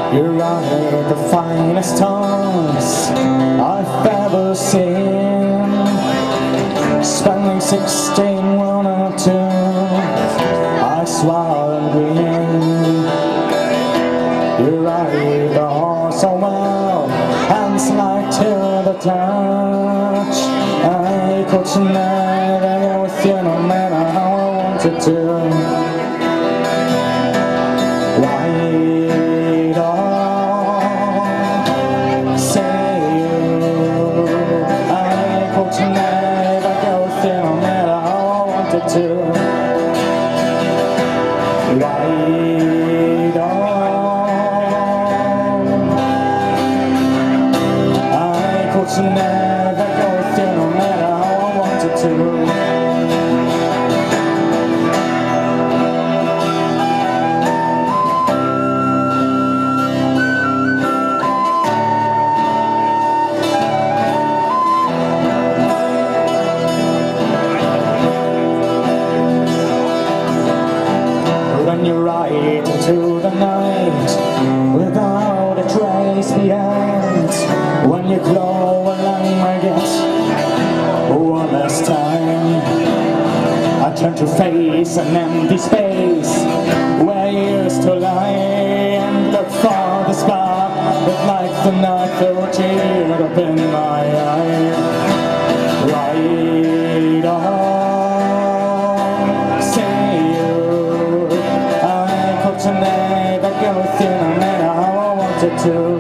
You're right, the finest tongues I've ever seen. Spending 16 one or two, I swallow and green. You're right, the horse so well, hands like to the touch. I could never go with you no matter how I wanted to. Right on, say you. I could never go with you no matter how I wanted to. Right on, I could never go with you no matter how I wanted to. When you ride into the night without a trace behind, when you glow along my gate one last time, I turn to face an empty space where you used to lie and look for the spark that lights the night through teared up in my eye. Right on, say you. I could never go with you no matter how I wanted to.